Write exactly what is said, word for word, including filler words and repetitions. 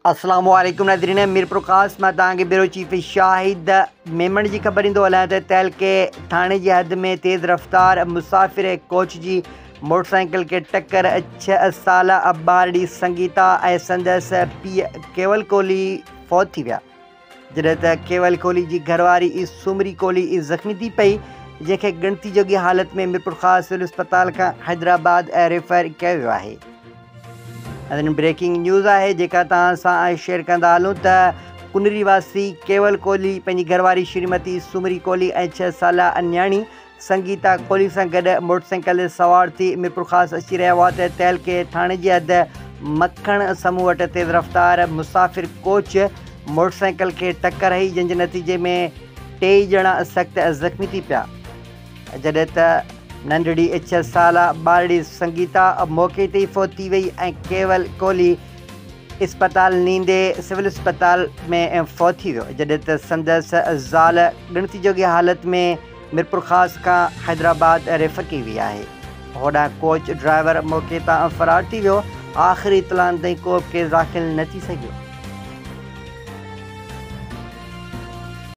अस्सलामुअलैकुम नाज़रीन, मीरपुर ख़ास मां तव्हांखे ब्यूरो चीफ शाहिद मेमण जी ख़बर ॾींदो हलां त तहलके थाणे जी हद में तेज़ रफ़्तार मुसाफ़िर कोच जी मोटरसाइकिल खे टक्कर। छह साल ॿारड़ी संगीता ऐं संदसि पीउ केवल कोहली फ़ौत थी विया, जॾहिं त केवल कोहली जी घरवारी सुमरी कोहली ज़ख़्मी थी पई, जंहिंखे गिणती जोगी हालत में मीरपुर ख़ास सिविल अस्पताल खां हैदराबाद रेफ़र कयो वियो आहे। ब्रेकिंग न्यूज़ है जेका तव्हां सां शेयर कंदा हलूं त कुनरी वासी केवल कोहली पंहिंजी घरवारी श्रीमती सुमरी कोहली ऐं छह साल न्याणी संगीता कोहली सां गॾु मोटरसाइकिल सवार थी मीरपुर ख़ास अची रहिया हुआ त तहलके थाणे जी हद मखण समूह वटि तेज़ रफ़्तार मुसाफ़िर कोच मोटरसाइकिल खे टक्कर हई, जंहिंजे नतीजे में टे ॼणा सख़्तु ज़ख़्मी थी पिया, जॾहिं त नंढड़ी छह साल ॿारड़ी संगीता मौक़े ते ई फ़ौत थी वई ऐं केवल कोहली इस्पताल नींदे सिविल अस्पताल में फ़ौत थी वियो, जॾहिं त संदसि ज़ाल गिणती जोगी हालत में मीरपुर ख़ास खां हैदराबाद रेफ़र कई वई आहे। होॾां कोच ड्राइवर मौक़े तां फ़रार थी वियो। आख़िरी इतलान ताईं को बि केस दाख़िल न थी सघियो।